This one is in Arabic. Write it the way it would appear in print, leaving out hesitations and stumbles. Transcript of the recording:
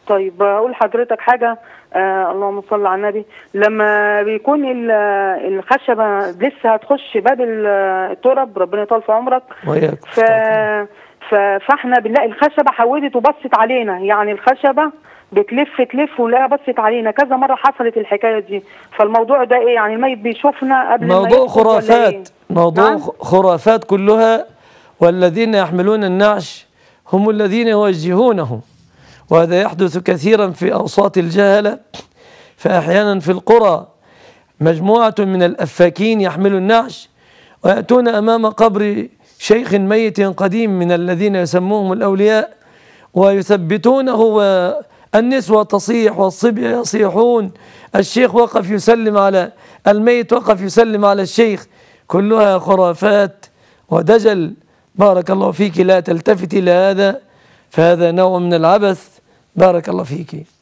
طيب اقول لحضرتك حاجه. اللهم صل على النبي. لما بيكون الخشبه لسه هتخش باب التراب، ربنا يطول في عمرك، وياك. فاحنا بنلاقي الخشبه حودت وبصت علينا، يعني الخشبه بتلف ونلاقيها بصت علينا كذا مره. حصلت الحكايه دي، فالموضوع ده ايه؟ يعني الميت بيشوفنا قبل ما موضوع خرافات، إيه؟ موضوع نعم؟ خرافات كلها. والذين يحملون النعش هم الذين يوجهونه، وهذا يحدث كثيرا في أوساط الجهلة. فأحيانا في القرى مجموعة من الأفاكين يحملوا النعش ويأتون أمام قبر شيخ ميت قديم من الذين يسموهم الأولياء ويثبتونه، والنسوة تصيح والصبية يصيحون، الشيخ وقف يسلم على الميت، وقف يسلم على الشيخ. كلها خرافات ودجل. بارك الله فيك، لا تلتفت إلى هذا، فهذا نوع من العبث. بارك الله فيك.